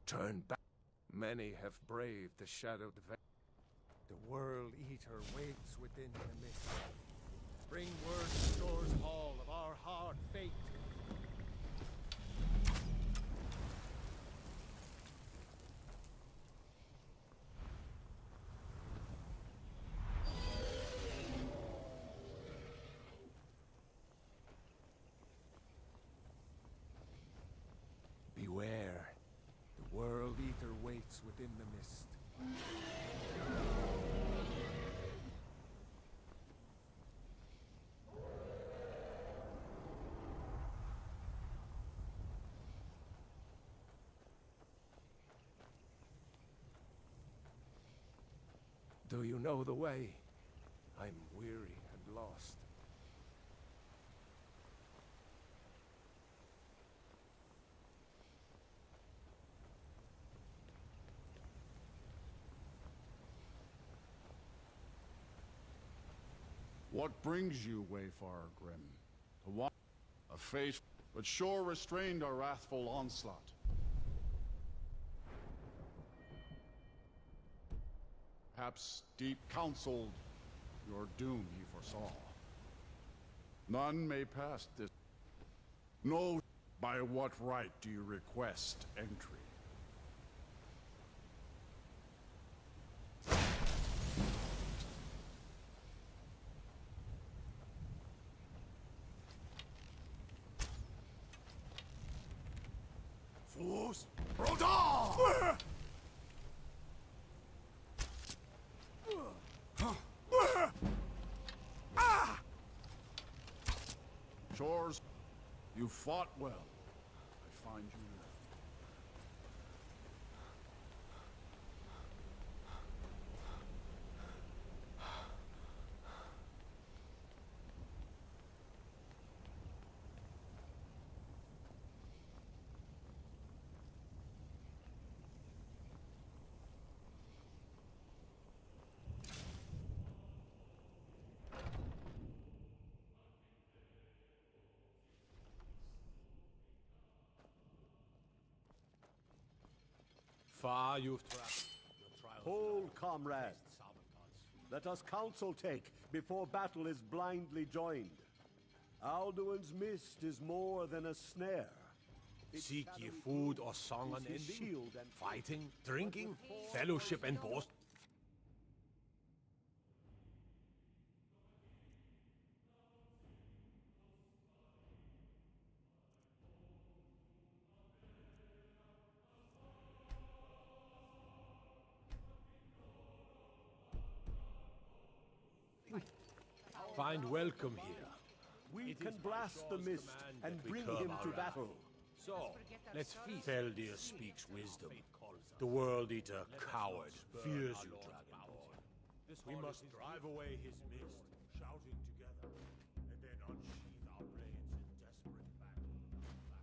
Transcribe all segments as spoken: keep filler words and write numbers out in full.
turn back. Many have braved the shadowed veil. The World Eater waits within the mist. Bring word to Shores Hall of our hard fate. Beware. The World Eater waits within the mist. Do you know the way? I'm weary and lost. What brings you, Wayfarer Grim? A wa- a fate, but sure restrained our wrathful onslaught. Perhaps deep counseled your doom he foresaw. None may pass this. No, by what right do you request entry? Fools! Rodar! Shores, you fought well. I find you now. Far you've traveled. Hold, comrades. Let us counsel take before battle is blindly joined. Alduin's mist is more than a snare. Seek ye food or song unending? Fighting, drinking, fellowship and boast? Find welcome here. We can blast the mist and bring him to battle. So, let's feast. Feldir speaks wisdom. The World Eater, coward, fears you, Dragonborn. We must drive away his mist, shouting together, and then unsheath our blades in desperate battle with our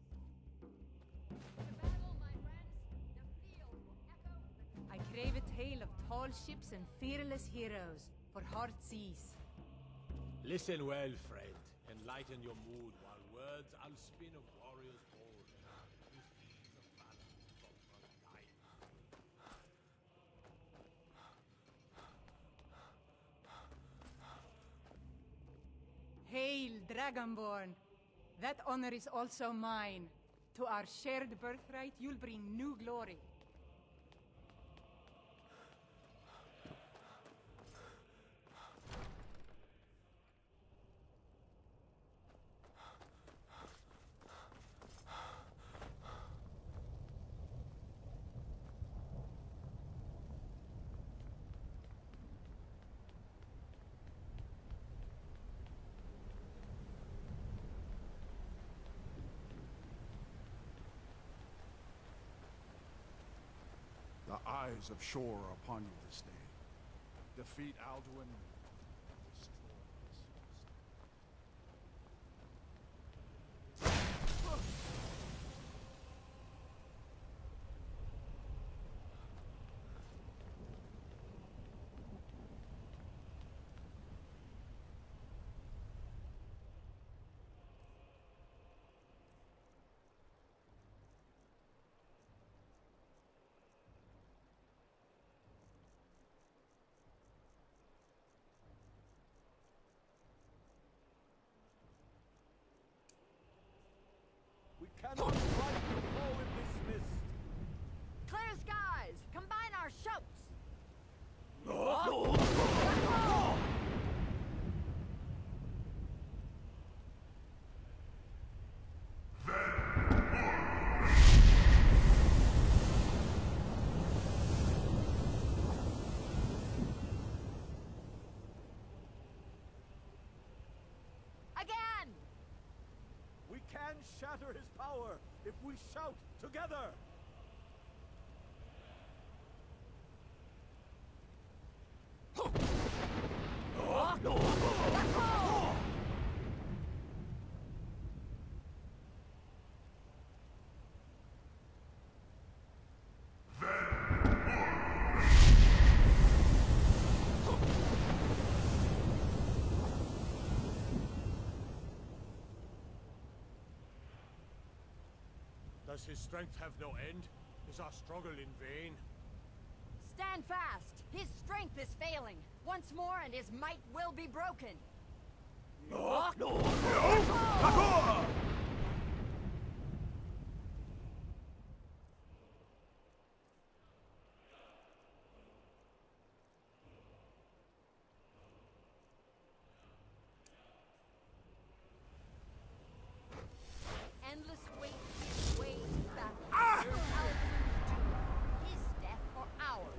black wings. The battle, my friends. The field will echo. I crave a tale of tall ships and fearless heroes for hard seas. Listen well, friend, and lighten your mood while words I'll spin of warriors bold, whose deeds of valor conquer dying. Hail, Dragonborn! That honor is also mine. To our shared birthright, you'll bring new glory. The eyes of Shore are upon you this day. Defeat Alduin. Destroy cannot fight the foe in this mist. Clear skies! Combine our shouts! Again! We can shatter his power if we shout together. Does his strength have no end? Is our struggle in vain? Stand fast! His strength is failing. Once more and his might will be broken. Endless wait his way to battle. Alduin's doom. His death or ours.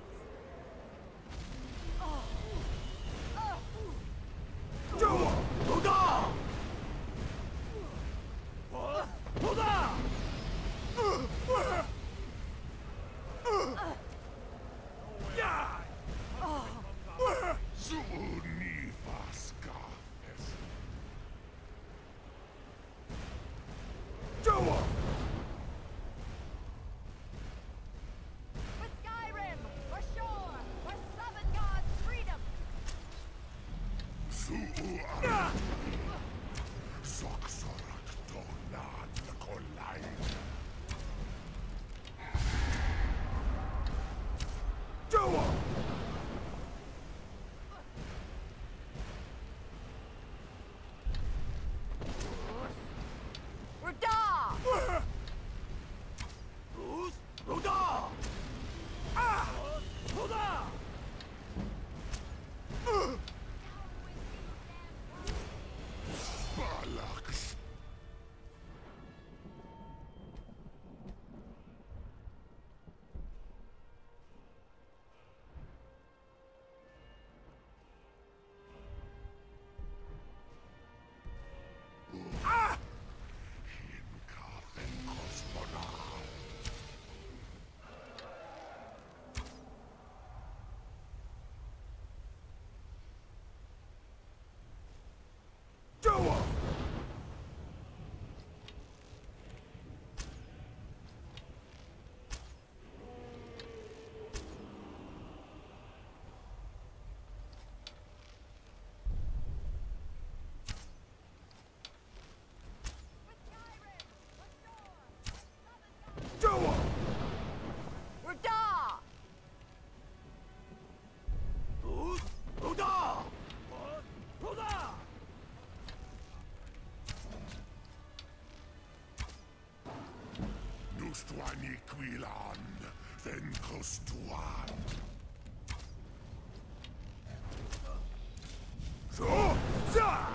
Oh. Oh. For Skyrim! For shore! For Sovngarde's freedom! We're da! We're da! Nustuani Quilan, then Costuan. So, za!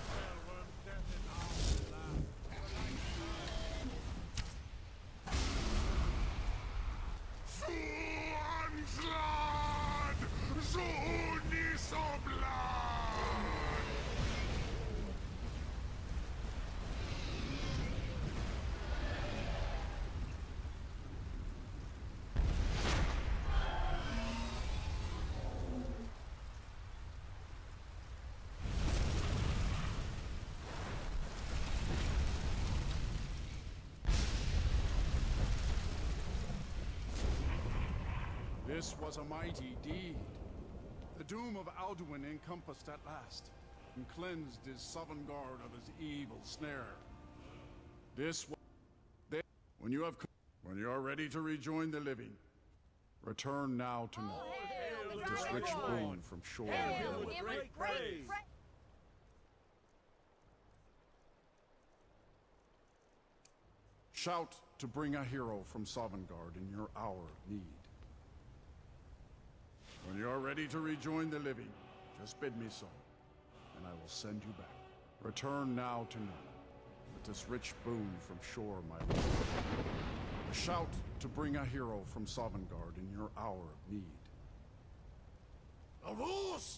Suanslad! Zunisoblad! This was a mighty deed. The doom of Alduin encompassed at last, and cleansed his Sovngarde of his evil snare. This was... When you have... When you are ready to rejoin the living, return now to know this rich boon from shore and hill. Great praise! shout to bring a hero from Sovngarde in your hour of need. When you're ready to rejoin the living, just bid me so, and I will send you back. Return now to none, with this rich boon from shore, my lord. A shout to bring a hero from Sovngarde in your hour of need. Avos!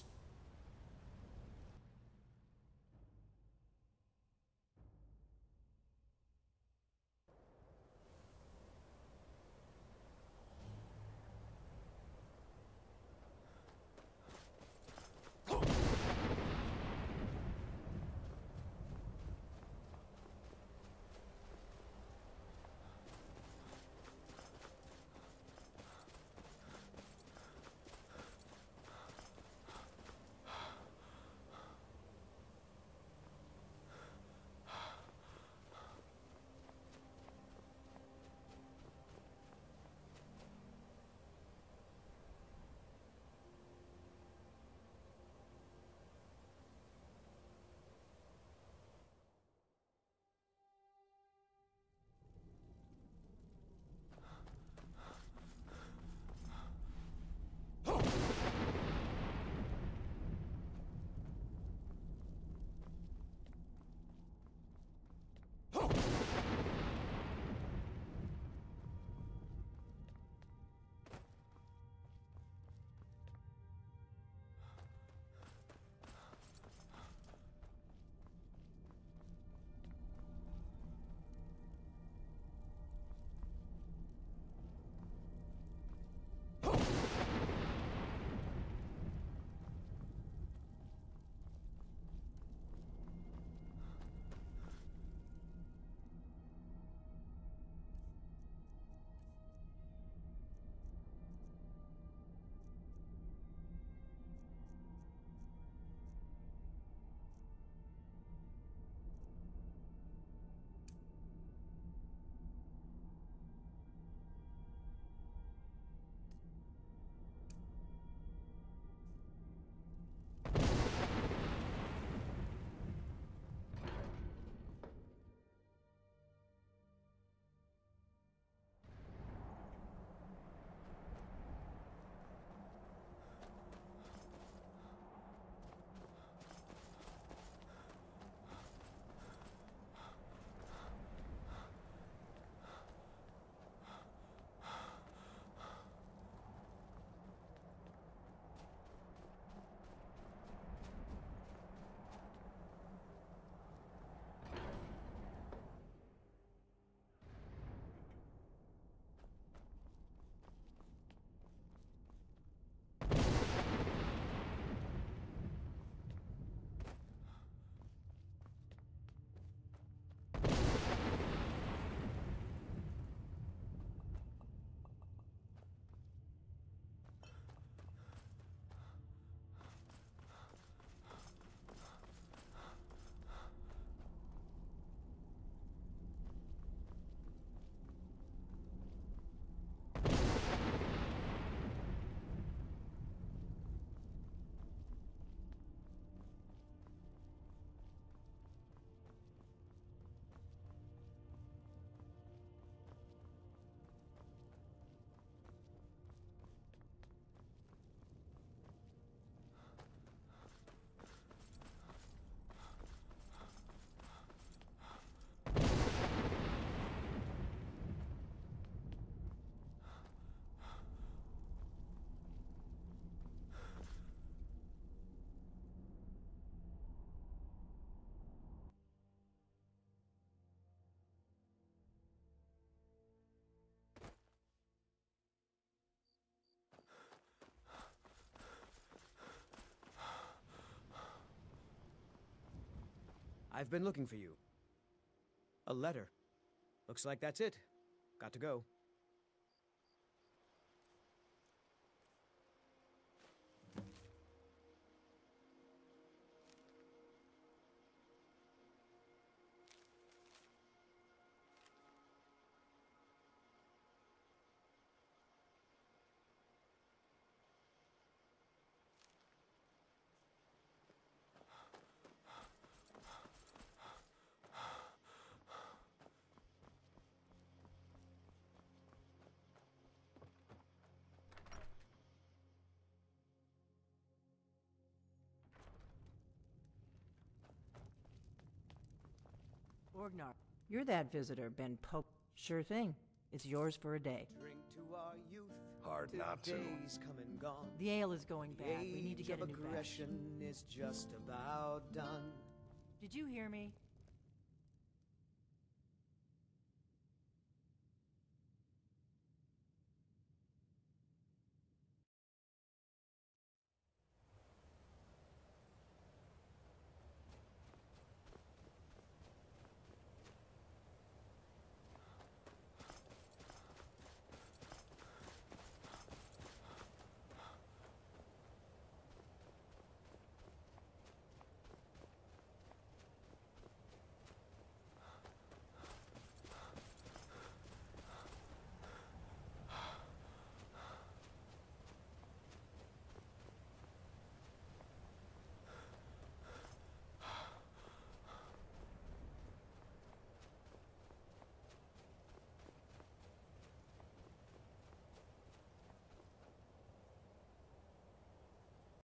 I've been looking for you. A letter. Looks like that's it. Got to go. Orgnar, you're that visitor Ben Pope. Sure thing. It's yours for a day. Drink to our youth. Hard not to. Days come and gone. The ale is going bad. We need to Age get a of new batch. aggression is just about done. Did you hear me?